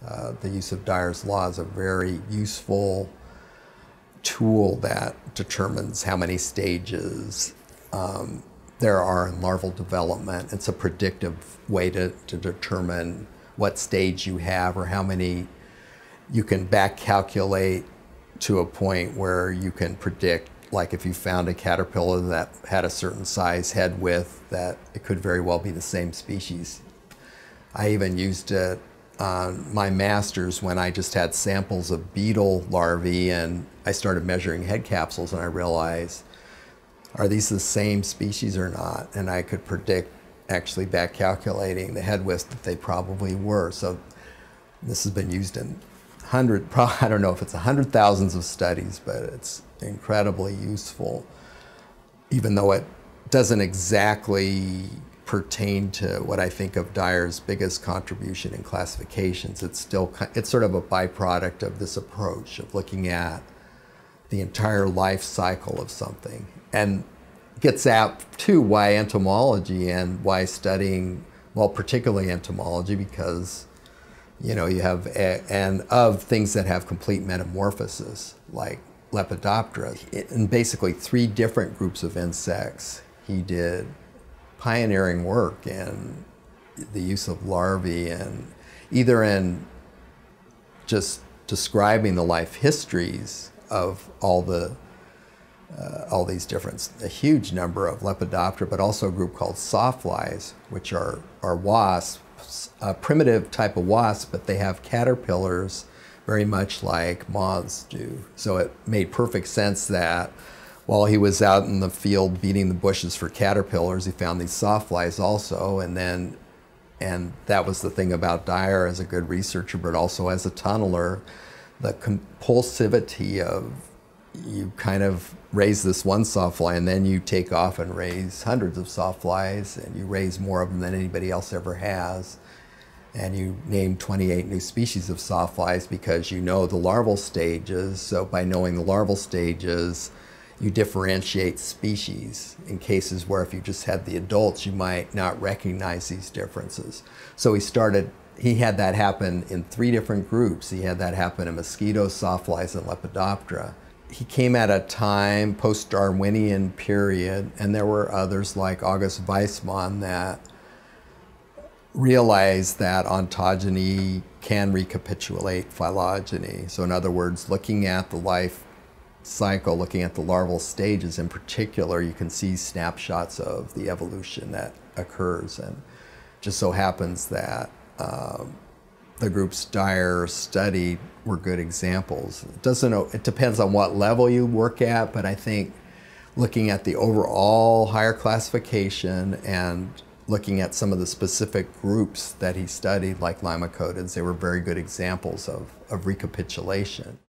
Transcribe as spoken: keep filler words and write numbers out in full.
uh, the use of Dyars Law is a very useful tool that determines how many stages um, there are in larval development. It's a predictive way to, to determine what stage you have or how many you can back calculate to a point where you can predict, like if you found a caterpillar that had a certain size head width, that it could very well be the same species. I even used it on my master's when I just had samples of beetle larvae and I started measuring head capsules and I realized, are these the same species or not? And I could predict, actually back calculating the head width, that they probably were. So this has been used in hundred, I don't know if it's a hundred thousands of studies, but it's incredibly useful, even though it doesn't exactly pertain to what I think of Dyar's biggest contribution in classifications. It's still, it's sort of a byproduct of this approach of looking at the entire life cycle of something, and gets at too why entomology and why studying, well, particularly entomology, because you know, you have, a, and of things that have complete metamorphosis, like Lepidoptera, in basically three different groups of insects. He did pioneering work in the use of larvae, and either in just describing the life histories of all the uh, all these different, a huge number of Lepidoptera, but also a group called sawflies, which are, are wasps, a primitive type of wasp, but they have caterpillars very much like moths do. So it made perfect sense that while he was out in the field beating the bushes for caterpillars, he found these sawflies also, and then, and that was the thing about Dyar as a good researcher, but also as a tunneler, the compulsivity of, you kind of raise this one sawfly and then you take off and raise hundreds of sawflies, and you raise more of them than anybody else ever has. And you name twenty-eight new species of sawflies because you know the larval stages. So by knowing the larval stages, you differentiate species in cases where if you just had the adults, you might not recognize these differences. So he started, he had that happen in three different groups. He had that happen in mosquitoes, sawflies, and Lepidoptera. He came at a time, post-Darwinian period, and there were others like August Weismann that realized that ontogeny can recapitulate phylogeny. So in other words, looking at the life cycle, looking at the larval stages in particular, you can see snapshots of the evolution that occurs. And just so happens that um, the groups Dyar studied were good examples. It doesn't, it depends on what level you work at, but I think looking at the overall higher classification and looking at some of the specific groups that he studied, like Limacodids, they were very good examples of, of recapitulation.